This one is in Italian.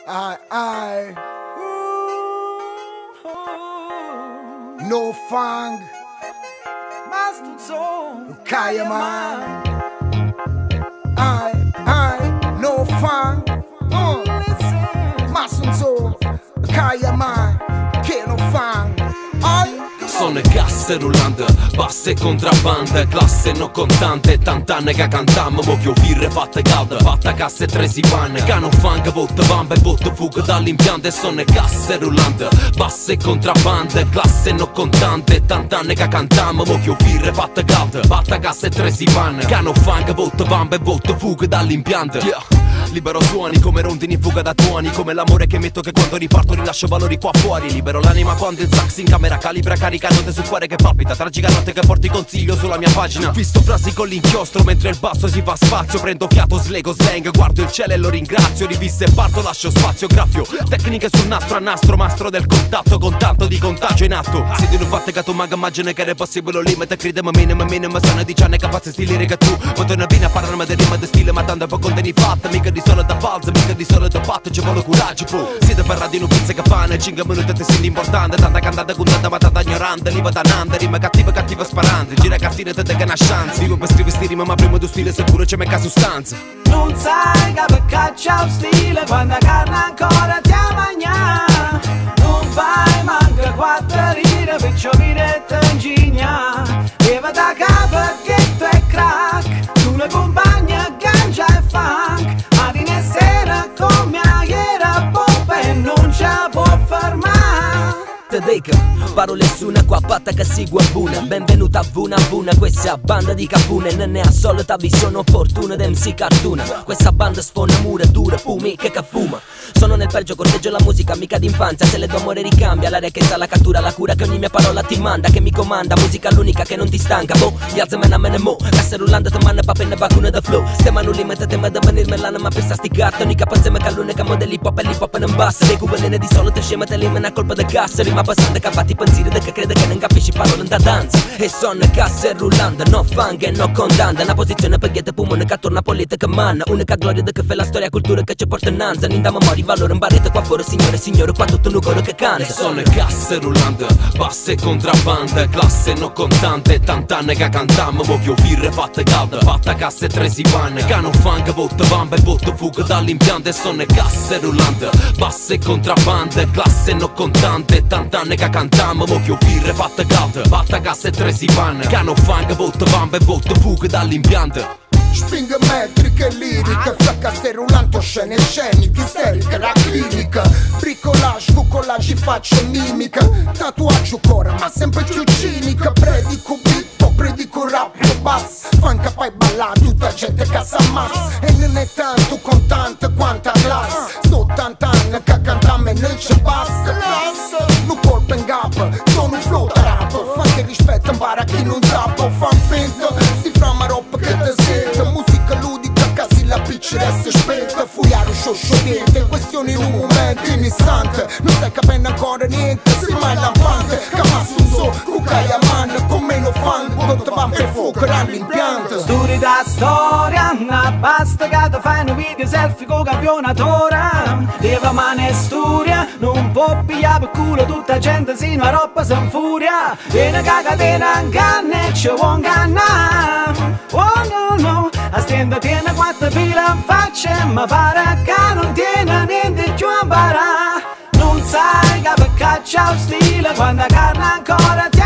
I No fang Kaya man I No fang Masunzo Kaya man Che no fang Sono casse rullante, basse contrabbande, classe non contante, tant'anni che cantammo, mo che birre fatte calde, fatta casse tre si panne, che non fang, voto bamba e voto fuga dall'impianto. Sono casse rullante, basse contrabbande, classe non contante, tant'anni che cantammo, mo che birre fatte calde, fatta casse tre si panne, che non fang, voto bamba e voto fuga dall'impianto. Libero suoni come rondini in fuga da tuoni, come l'amore che metto che quando riparto rilascio valori qua fuori. Libero l'anima quando il sax in camera calibra, carica note sul cuore che palpita, tragica notte che porti consiglio sulla mia pagina. Visto frasi con l'inchiostro mentre il basso si fa spazio, prendo fiato, slego slang, guardo il cielo e lo ringrazio. Riviste e parto, lascio spazio, graffio tecniche sul nastro a nastro, mastro del contatto con tanto di contagio in atto. Se di non fatte che tu manca immagine che era possibile limite, credem minimo sono 10 anni capace stile che tu ma tu non vieni a parlarmi di rima di stile, ma tanto poco contieni fatta, mica di solo da falsa, mica di solo da patto, ci vuole coraggio po'. Siete parlati in un pizza che pane, 5 minuti ti senti importante, tanta cantata con tanta matata ignorante, liva da nanda, rima cattiva sparante, gira cartine te che una chance, vivo per scrivere sti rima ma prima tu stile sicuro c'è mecca sostanza. Non sai che per caccia stile quando carne ancora ti magna, non vai manca quattro rire per giovire e te ingigna, leva da capo che tu è crack, sulle compagne ganja e funk, mattina e sera come ieri pompa e non ci può fermare. Te dico, parole su una qua patta che segue buona. Benvenuta a Vuna, questa banda di capune. Non è a solita visione opportuna d'MC cartuna. Questa banda sfona mura dura, fumi che fuma. Sono nel peggio corteggio la musica amica d'infanzia. Se le tuo amore ricambia, l'aria che sa la cattura, la cura che ogni mia parola ti manda, che mi comanda, musica l'unica che non ti stanca. Boh, gli alza me ne mo, casse rullando te manna papenne vacune da flow. Stiamo non limite tema da venir melana ma per sta sti carta. Unica panzema che l'unica modelli hip hop e l'hip hop non basta. Dei cubeline di solo te scema te limena colpa da gas. Rima passante che batti pensieri de che crede che non capisci parole da danza. E sono casse rullando, no fang e no condanna. Una posizione per ghiete pumone che torna politica manna. Unica gloria de che fa la storia cultura che ci porta innanzi. Ninda memori valore in barrete qua fuori signore qua tutto un coro che canta. E sono casse rullando, basse contrabbande, classe non contante, tant'anni che cantammo, mo che birre fatte calde, fatta casse tre si panne, che non fang, voto bamba e voto fuga dall'impianto. E sono casse rullando, basse contrabbande, classe non contante, tant'anni che cantammo, mo che birre fatte calde, fatta casse tre si panne, che non fang, voto bamba e voto fuga dall'impianto. Spinge metriche liriche, fracasse rullante, scene sceniche, isteriche, la clinica, bricolage, cucolage, faccio mimica, tatuaggio cuore ma sempre più cinica, predico beat, predico rap, bass, funk poi balla tutta gente che sa massa, e non è tanto contante quanta classe, sto 80 anni che cantammo e non c'è basta, non colpa in gap, sono un flow da rap, fa che rispetto impara chi non sa, fan finta, si frama roba che te sente, musica ludica, casi la pitch resta spenta, fuiare sciosciolente, questioni in un momento, in istante, non stai capendo ancora niente, sei mai lampante, Kamasunzo, cuccaia man, con meno fan, non te van per fuoco all'impianto. Studi da storia, ma basta che ti fai un video selfie con campionatore, leva mane studia, non può pigliare per culo tutta gente sino a roba si infuria, viene cagatena inganna e ci vuoi ingannare. Oh no, a stenda tiene quattro fila in faccia, ma pare che non tiene niente più a imparare. Non sai che per caccia stile quando carne ancora